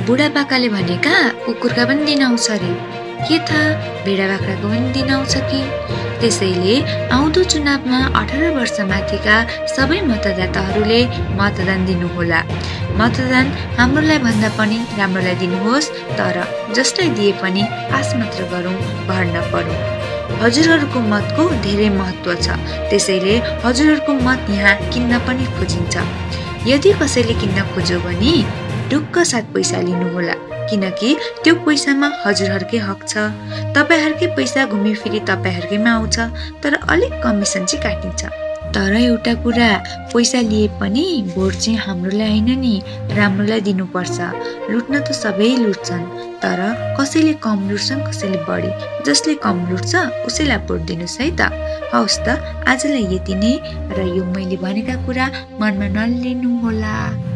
बुढापाकाले भनेका कुकुरका पनि दिन आउँछ अरे, के थाहा भेडा बाख्राको पनि दिन आउँछ कि। त्यसैले आउँदो चुनावमा 18 वर्ष माथिका सबै मतदाताहरूले मतदान दिनुहोला। मतदान हाम्रोलाई भन्दा पनि राम्रोलाई दिनुहोस्, तर जसलाई दिए पनि आश मात्र गरौँ, भर नपरौँ। हजुरहरूको मतको धेरै महत्त्व छ, त्यसैले हजुरहरूको मत यहाँ किन्न पनि खोजिन्छ। यदि कसैले किन्न खोज्यो भने ढुक्क साथ पैसा लिनुहोला, किनकि त्यो पैसामा हजुरहरूकै हक छ। तपाईहरुकै पैसा घुमिफिरी तपाईहरुकैमा आउँछ, तर अलिक कमिसन चाहिँ काटिन्छ। तर एउटा कुरा, पैसा लिए पनि भोट चाहिँ हाम्रोलाई हैन नि, राम्रोलाई दिनुपर्छ। लुट्न त सबै लुट्छन्, तर कसैले कम लुट्छन्, कसैले बढी। जसले कम लुट्छ उसैलाई भोट दिनुस् है त। हवस् त, आजलाई यति नै, र यो मैले भनेका कुरा मनमा नलिनु होला।